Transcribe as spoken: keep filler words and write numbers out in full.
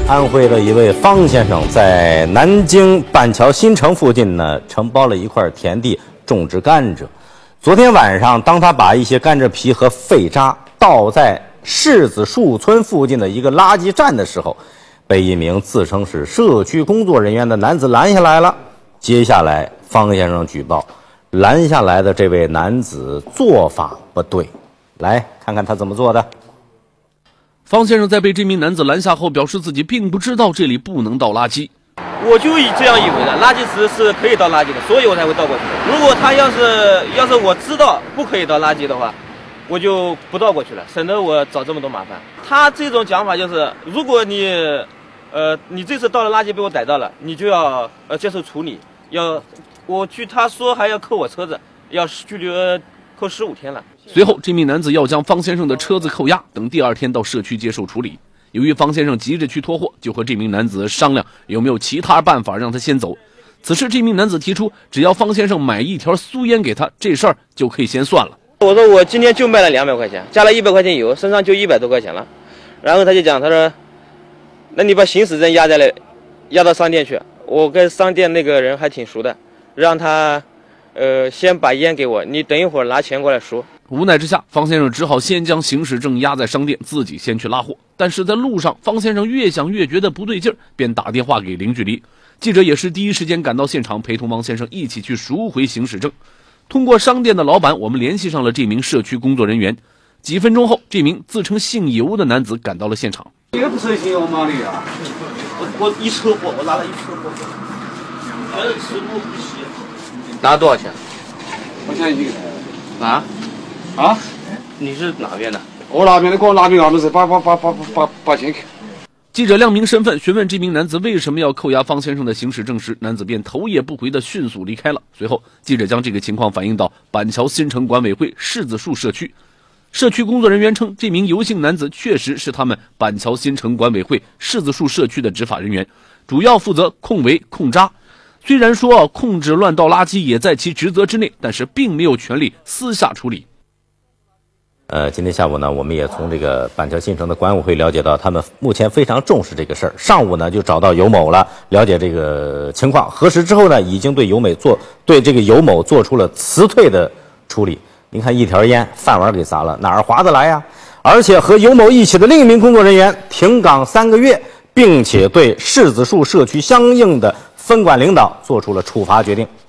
安徽的一位方先生在南京板桥新城附近呢，承包了一块田地种植甘蔗。昨天晚上，当他把一些甘蔗皮和废渣倒在柿子树村附近的一个垃圾站的时候，被一名自称是社区工作人员的男子拦下来了。接下来，方先生举报，拦下来的这位男子做法不对，来看看他怎么做的。 方先生在被这名男子拦下后，表示自己并不知道这里不能倒垃圾。 我就这样以为的，垃圾池是可以倒垃圾的，所以我才会倒过去。如果他要是要是我知道不可以倒垃圾的话，我就不倒过去了，省得我找这么多麻烦。他这种讲法就是，如果你，呃，你这次倒了垃圾被我逮到了，你就要呃接受处理，要我据他说还要扣我车子，要拘留扣十五天了。 随后，这名男子要将方先生的车子扣押，等第二天到社区接受处理。由于方先生急着去拖货，就和这名男子商量有没有其他办法让他先走。此时，这名男子提出，只要方先生买一条苏烟给他，这事儿就可以先算了。 我说我今天就卖了两百块钱，加了一百块钱油，身上就一百多块钱了。然后他就讲，他说，那你把行驶证压在了，压到商店去。我跟商店那个人还挺熟的，让他，呃，先把烟给我，你等一会儿拿钱过来赎。 无奈之下，方先生只好先将行驶证压在商店，自己先去拉货。但是在路上，方先生越想越觉得不对劲儿，便打电话给零距离。记者也是第一时间赶到现场，陪同王先生一起去赎回行驶证。通过商店的老板，我们联系上了这名社区工作人员。几分钟后，这名自称姓尤的男子赶到了现场。 这个不是姓尤吗？你啊？ 我我一车货，我拿了一车货，全是吃不不洗。拿了多少钱？ 我想一个。 啊？ 啊？ 你是哪边的？ 我那边的，我那边那边是八八八八八八千克。 记者亮明身份，询问这名男子为什么要扣押方先生的行驶证时，男子便头也不回地迅速离开了。随后，记者将这个情况反映到板桥新城管委会柿子树社区。社区工作人员称，这名尤姓男子确实是他们板桥新城管委会柿子树社区的执法人员，主要负责控围控渣。虽然说控制乱倒垃圾也在其职责之内，但是并没有权利私下处理。 呃，今天下午呢，我们也从这个板桥新城的管委会了解到，他们目前非常重视这个事儿。上午呢，就找到尤某了，了解这个情况。核实之后呢，已经对尤某做对这个尤某做出了辞退的处理。您看，一条烟饭碗给砸了，哪儿划得来呀？而且和尤某一起的另一名工作人员停岗三个月，并且对柿子树社区相应的分管领导做出了处罚决定。